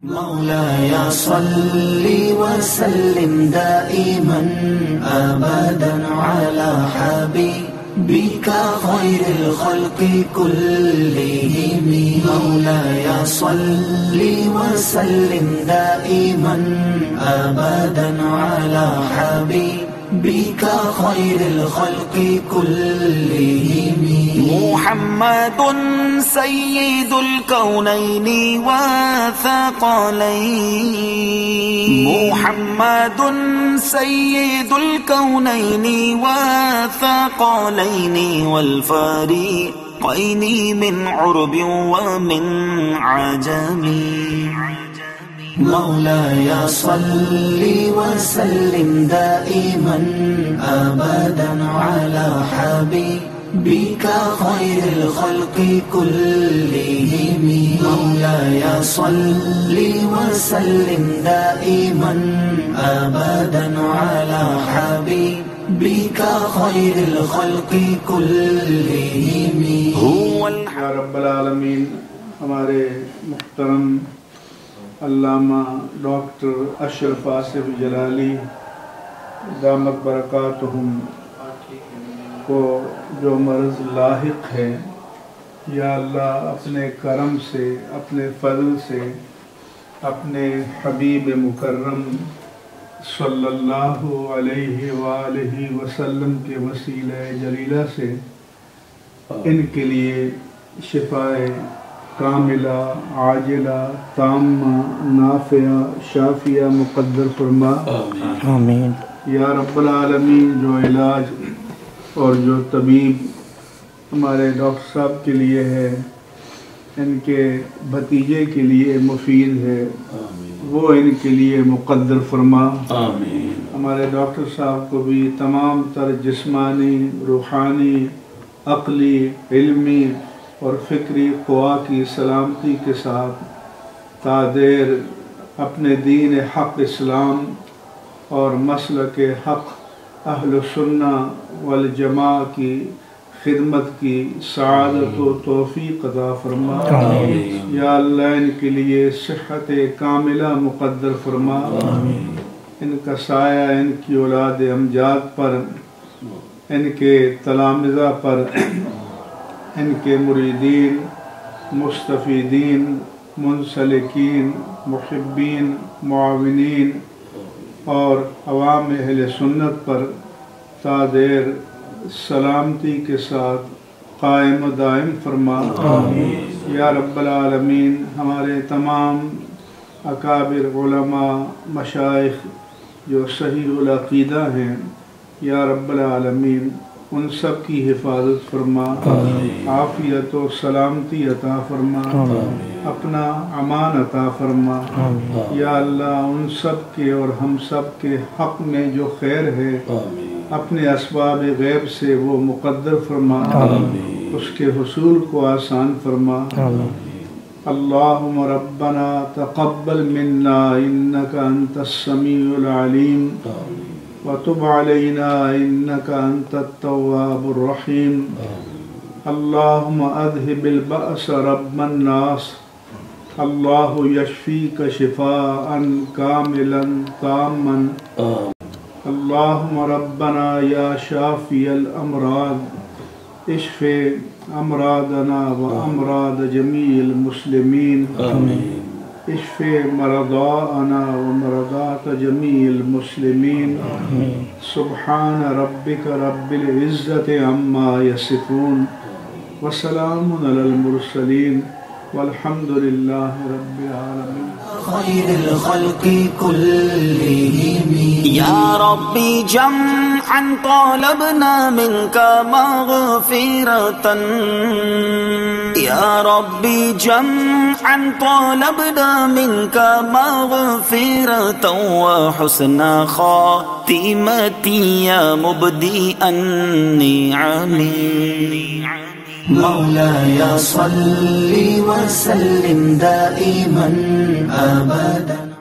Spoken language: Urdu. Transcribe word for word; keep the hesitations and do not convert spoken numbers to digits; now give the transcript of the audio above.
مولاي صل وسلم دائما أبدا على حبيبك خير الخلق كلهم. مولاي صل وسلم دائما أبدا على حبيبك خير الخلق كلهم. محمد سيد الكونين والثقلين. محمد سيد الكونين والثقلين والفريقين من عرب ومن عجم. مولاي صل وسلم دائما أبدا على حبيبك خير الخلق كلهم. مولاي صل وسلم دائما أبدا على حبيبك خير الخلق كلهم. هو یا رب العالمین. ہمارے محترم علامہ ڈاکٹر اشرف آصف جلالی دامت برکاتہم کو جو مرض لاحق ہے، یا اللہ اپنے کرم سے، اپنے فضل سے، اپنے حبیب مکرم صلی اللہ علیہ وآلہ وسلم کے وسیلہ جلیلہ سے ان کے لیے شفائے کاملہ عاجلہ تامہ نافعہ شافیہ مقدر فرما. آمین. یا رب العالمین، جو علاج اور جو طبیب ہمارے ڈاکٹر صاحب کے لیے ہے، ان کے بھتیجے کے لیے مفید ہے، وہ ان کے لیے مقدر فرما. آمین. ہمارے ڈاکٹر صاحب کو بھی تمام تر جسمانی، روحانی، عقلی، علمی اور فکری قوا کی سلامتی کے ساتھ تا دیر اپنے دین حق اسلام اور مسلک حق اہل سنہ والجماع کی خدمت کی سعادت و توفیق عطا فرما. آمین. یا اللہ ان کے لیے صحت کاملہ مقدر فرما. آمین. ان کا سایہ ان کی اولاد امجاد پر، ان کے تلامذہ پر، ان کے مریدین، مستفیدین، منسلکین، محبین، معاونین اور عوام اہل سنت پر تا دیر سلامتی کے ساتھ قائم و دائم فرما. آمین. یا رب العالمین، ہمارے تمام اکابر علماء مشائخ جو صحیح العقیدہ ہیں، یا رب العالمین ان سب کی حفاظت فرما. آمین. عافیت و سلامتی عطا فرما. آمین. اپنا امان عطا فرما. آمین. یا اللہ ان سب کے اور ہم سب کے حق میں جو خیر ہے، آمین، اپنے اسباب غیب سے وہ مقدر فرما. آمین. اس کے حصول کو آسان فرما. آمین. اللہم ربنا تقبل منا انک انت السمیع العلیم. آمین. وتب علينا إنك أنت التواب الرحيم. اللهم أذهب البأس رب الناس. الله يشفيك شفاء كاملا تاما. اللهم ربنا يا شافي الأمراض اشف أمراضنا وأمراض جميع المسلمين. آمين. اشف مرضاءنا ومرضات جميع المسلمين. آمين. سبحان ربك رب العزة عما يصفون وسلام على المرسلين والحمد لله رب العالمين. خير الخلق كلهم. يا ربي جمعا طالبنا منك مغفرة. يا ربي جمعا طالبنا منك مغفرة وحسن خاتمتي يا مبدئ النعم. مولاي صل وسلم دائما أبدا